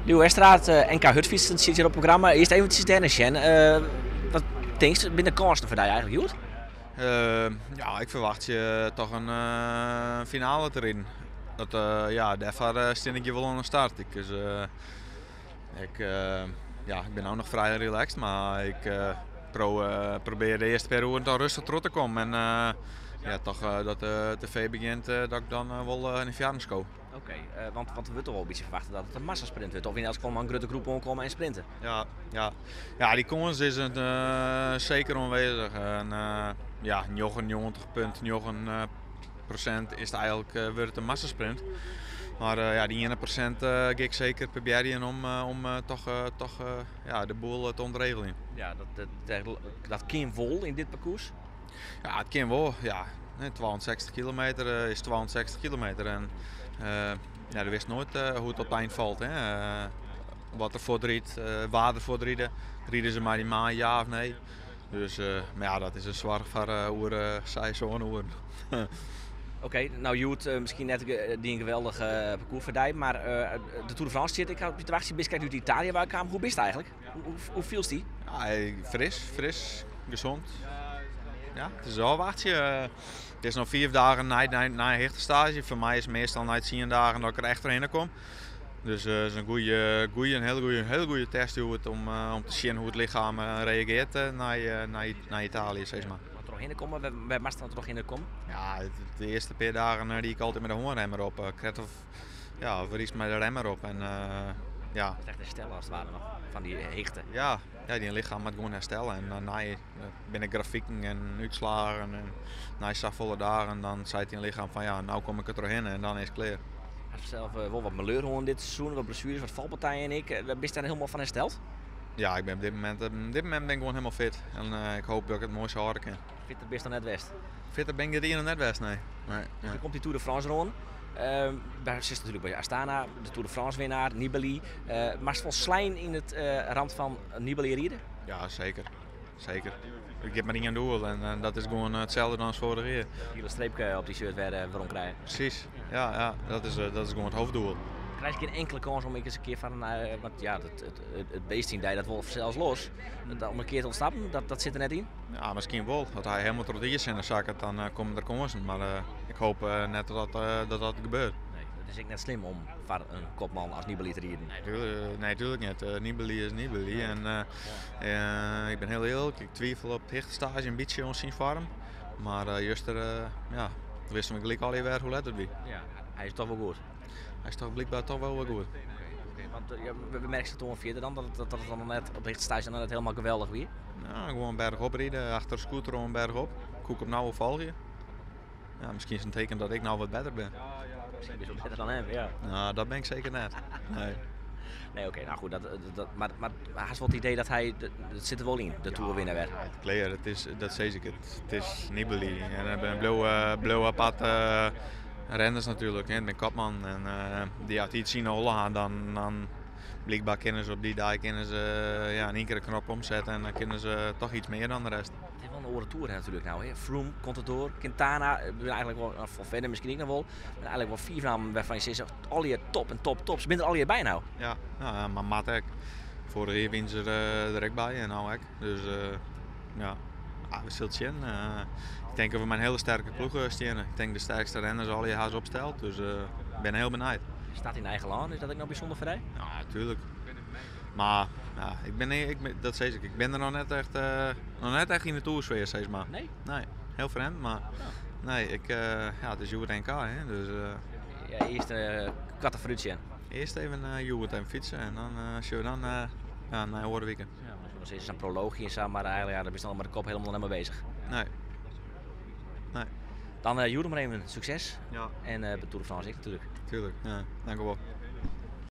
Nieuwe wedstrijd, NK Hutfietsen zit hier op het programma. Eerst eventjes Dennis, Jen. Wat denk je binnen kansen voor jou eigenlijk, Joet? Ja, ik verwacht je toch een finale erin. Ja, daarvoor steen ik je wel aan de start. Ik ben ook nog vrij relaxed, maar ik probeer de eerste periode dan rustig terug te komen. En ja, toch dat de tv begint, dat ik dan wel in de fjaren go. Oké, want we toch wel een beetje verwachten dat het een massasprint wordt. Of in elk geval een grote groep omkomen en sprinten. Ja, die kans is zeker aanwezig. En ja, 99,9% is het eigenlijk wordt het een massasprint. Maar ja, die 1% ga ik zeker proberen om toch ja, de boel te ontregelen. Ja, dat kan vol in dit parcours. Ja, het kan wel. Ja. 62 kilometer is 62 kilometer. En ja, je wist nooit hoe het op het eind valt. Hè. Wat er voor riet, waar er voor rieden ze maar die maan, ja of nee. Dus maar ja, dat is een zwaar voor zij zo'n oer. Oké, nou Joet, misschien net die een geweldig parcours voor die, maar de Tour de France zit. Ik had op je te wachten, Biscay uit Italië waar ik kwam. Hoe is het eigenlijk? Hoe viel die? Ja, fris, gezond. Ja, het is al wachtje. Het is nog 4 dagen na een hechterstage. Voor mij is het meestal na 10 dagen dat ik er echt doorheen kom. Dus het is een hele goede test om te zien hoe het lichaam reageert naar Italië, zeg maar. Wat er nog in komen, wij moesten er nog in komen. Ja, de eerste paar dagen die ik altijd met de hongerremmer op. Ja, verlies met de remmer op. En, ja. Het is echt herstellen als het ware nog, van die hechten. Ja, die lichaam moet gewoon herstellen. En binnen grafieken en uitslagen en na volle dagen, dan zei hij een lichaam van ja, nou kom ik er doorheen en dan is het klaar. Hij heeft zelf wel wat malheur dit seizoen, wat blessures, wat valpartijen en ik. Ben je daar helemaal van hersteld? Ja, ik ben op dit moment ben ik gewoon helemaal fit. En ik hoop dat ik het mooi zou harken. Fitter best dan net West? Fitter ben ik er hier net West, nee. Dus dan komt die Tour de France rond. Daar zit natuurlijk bij Astana, de Tour de France winnaar, Nibali. Maar is vol Slijn in het rand van Nibali rijden? Ja, zeker. Ik heb maar niet aan doel en dat is gewoon hetzelfde als vorige keer. Hele streep op die shirt waarom krijgen. Precies, ja, dat is gewoon het hoofddoel. Krijg je geen enkele kans om eens een keer van, want ja, het beest dat wolf zelfs los, om een keer te ontsnappen, dat zit er net in? Ja, misschien wel. Dat hij helemaal tot hier is in de zak, dan komen er kansen. Maar ik hoop net dat gebeurt. Nee, het is echt net slim om voor een kopman als Nibali te rijden. Nee, natuurlijk niet. Nibali is Nibali. En ik ben heel eerlijk, ik twijfel op het hechterstage een beetje aan zijn vorm. Maar ja, wisten we gelijk alweer hoe let het bij. Ja, hij is toch wel goed. Hij is toch blijkbaar toch wel goed. Okay, want we merken het toen via dan dat het dan net op het stage dan net helemaal geweldig weer. Ja, gewoon bergop rijden, achter de scooter een bergop. Koek op nou volgen. Ja, misschien is het een teken dat ik nou wat beter ben. Misschien ben je beter dan hem, ja. Nou, dat ben ik zeker net. Nee, oké, nou goed, maar hij has wel het idee dat hij, dat zit er wel in, de Tourwinnaar werd. Het kleer, dat zeg ik het. Het is Nibali en ik ben een blauw apart renners natuurlijk. Ik ben kopman en die had iets zien hollen dan blijkbaar kunnen ze op die dag ja, in één keer een knop omzetten en dan kunnen ze toch iets meer dan de rest. Het is wel een oren tour natuurlijk nou, hè. Froome, Contador, Quintana, eigenlijk wel van verder misschien niet nog wel, maar eigenlijk wel 4 namen waarvan je zegt, al je top en top. Ze zijn er al je bij nou. Ja, maar Matt ook. Vorige keer wint ze er direct bij en nou ook. Dus ja, we zullen zien. Ik denk dat we mijn hele sterke ploeg stenen. Ik denk de sterkste renners al je haast opstelt, dus ik ben heel benieuwd. Staat in eigen land, is dat ook nog bijzonder voor jou? Ja, natuurlijk. Maar ja, dat zeg ik ben er nog net echt in de toersfeer, zeg maar. Nee? Nee, heel vreemd, maar nee, ja, het is Joet NK, hè, dus... Ja, eerst kwart fruitje. Eerst even Joet en fietsen en dan zullen we dan ja, naar het weekend. Ja, maar is een proloogje en zo, maar eigenlijk ja, daar ben je al met de kop helemaal niet mee bezig. Nee. Dan Joet maar even succes. Ja. En de Tour de France ik natuurlijk. Tuurlijk, ja, dank u wel.